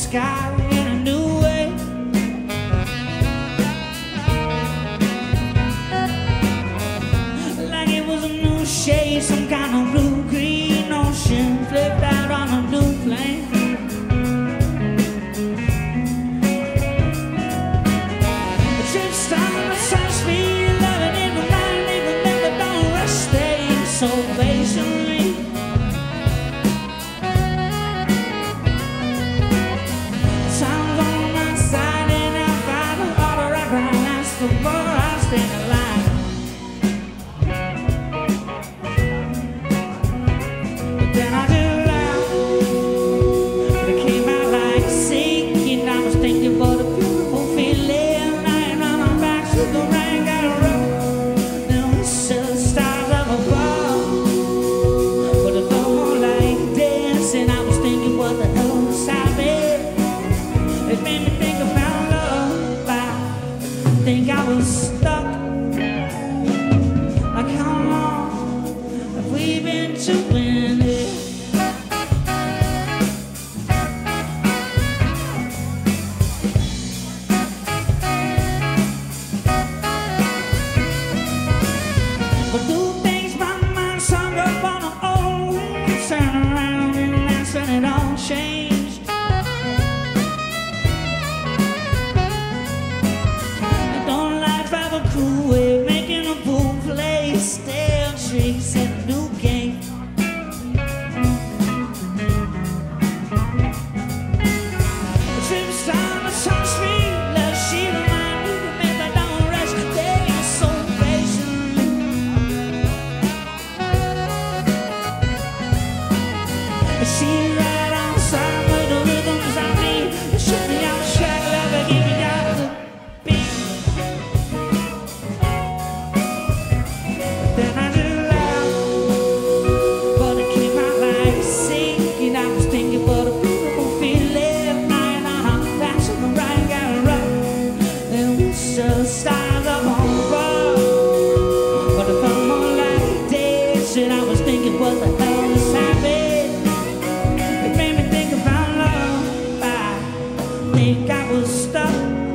sky in a new way. Like it was a new shade, some kind of blue-green ocean flipped out on a new plane. The trip started at such speed, loving in the mind, even never don't rush, staying so patiently. Time's on my side and I find the harder I grind, that's the more I stay alive. But then I did laugh, but it came out like sinking. I was thinking about a beautiful feeling, lying on my back, so the rain got rough. Then we saw the stars up above, but it felt more like dancing. I was thinking, what the hell was happening? It made me think about love. I think I was stuck. Like how long have we been doing it? But do things my mind sung up on an old wind, turn around and that's when it all changed. I don't like drive a cool way, making a fool play, stale tricks in a new game. The trip started so sweet, love she remind me to make that don't rush, stay so patiently. She right on side with the rhythms I need. You shoot me out the track, love her, give me out the beat. Then I just laughed, but it came out like sinking. I was thinking about a beautiful feeling, lying on our backs and the rain got rough. Then we saw the stars up on the road, but it felt more like dancing. I was thinking, what the hell is happening? It made me think about love. I think I was stuck.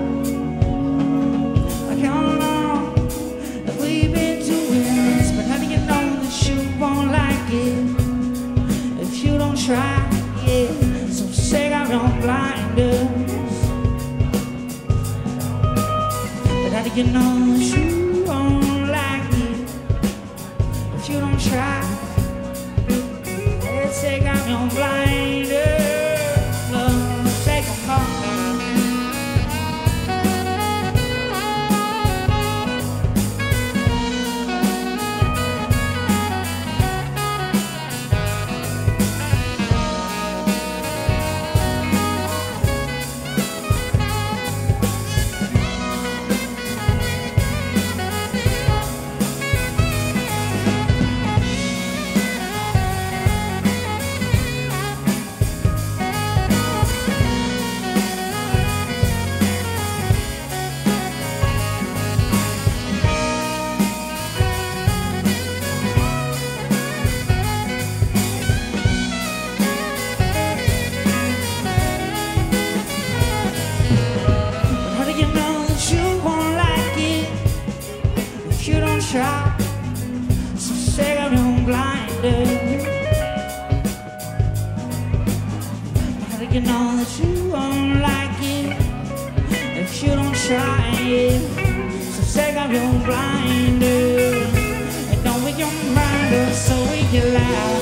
Like how long have we been doing this? But how do you know that you won't like it if you don't try it? So take out your blinders. But how do you know that you won't like it if you don't try? Let's take out your blinders. Love, take 'em home. How do you know that you won't like it if you don't try? So take out your blinders. How do you know that you won't like it if you don't try it? So take out your blinders and don't make your mind up so we can laugh.